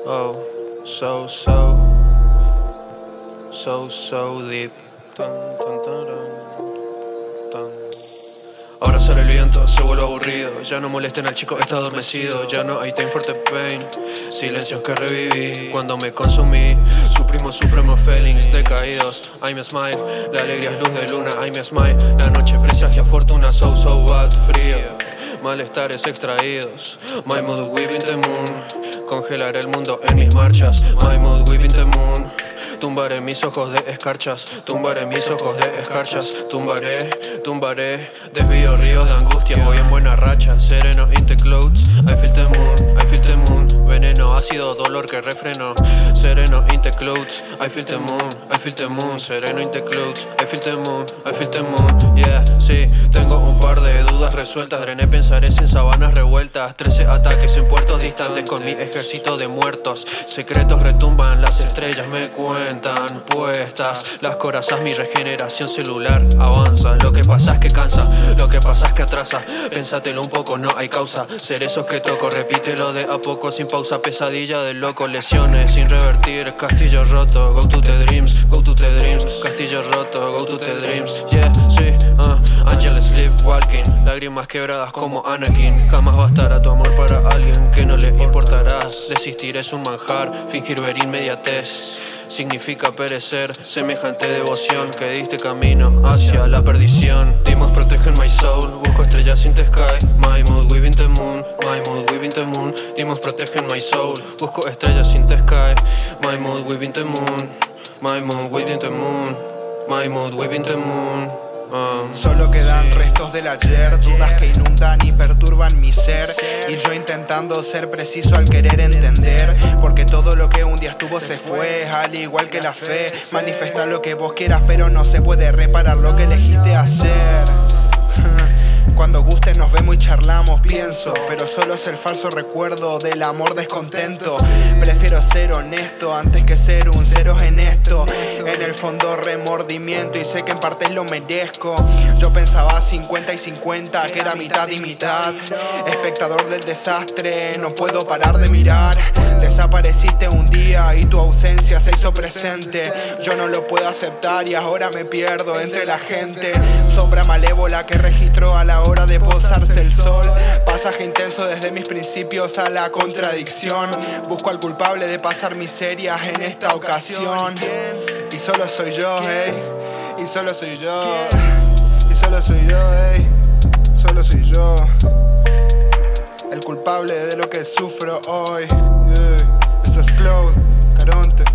Oh, so deep. Ahora sale el viento, se vuelve aburrido. Ya no molesten al chico, está adormecido. Ya no hay time for the pain. Silencios que reviví cuando me consumí. Supremo feelings decaídos. I'm a smile, la alegría es luz de luna. I'm a smile, la noche presagia fortuna. So bad, frío, malestares extraídos. My mood within the moon. Congelar el mundo en mis marchas. My mood within the moon. Tumbaré mis ojos de escarchas, tumbaré mis ojos de escarchas, tumbaré, desvío ríos de angustia, voy en buena racha, sereno in the clouds, I feel the moon, veneno, ácido, dolor que refreno, sereno in the clouds, I feel the moon, sereno in the clouds, I feel the moon, yeah, sí, tengo un par de dudas resueltas, drené pensaré sin sabanas revueltas, 13 ataques en puertos distantes con mi ejército de muertos, secretos retumban, las estrellas me cuentan puestas las corazas, mi regeneración celular avanza. Lo que pasa es que cansa, lo que pasa es que atrasa. Pénsatelo un poco, no hay causa. Cerezos que toco, repítelo de a poco sin pausa. Pesadilla de loco, lesiones sin revertir. Castillo roto, go to the dreams, castillo roto, go to the dreams. Yeah, sí, Angel sleepwalking, lágrimas quebradas como Anakin. Jamás bastará tu amor para alguien que no le importarás. Desistir es un manjar, fingir ver inmediatez significa perecer, semejante devoción que diste camino hacia la perdición. Demons protegen my soul, busco estrellas in the sky. My mood within the moon, my mood within the moon. Demons protegen my soul, busco estrellas in the sky. My mood within the moon, my mood within the moon, my mood within the moon. Solo quedan restos del ayer, dudas que inundan y perturban mi ser. Y yo intentando ser preciso al querer entender, porque todo lo que un día estuvo se fue, al igual que la fe. Manifesta lo que vos quieras, pero no se puede reparar lo que elegiste hacer. Cuando guste nos vemos y charlamos, pienso, pero solo es el falso recuerdo del amor descontento. Prefiero ser honesto antes que ser un ceros en esto. En el fondo remordimiento y sé que en parte lo merezco. Yo pensaba 50 y 50, que era mitad y mitad. Espectador del desastre, no puedo parar de mirar. Desapareciste un día y tu ausencia se hizo presente. Yo no lo puedo aceptar y ahora me pierdo entre la gente. Sombra malévola que registró a la hora de posarse el sol. Pasaje intenso desde mis principios a la contradicción. Busco al culpable de pasar miserias en esta ocasión. Y solo soy yo, y solo soy yo. Y solo soy yo, solo soy yo. El culpable de lo que sufro hoy. Esto es Cloud, Caronte.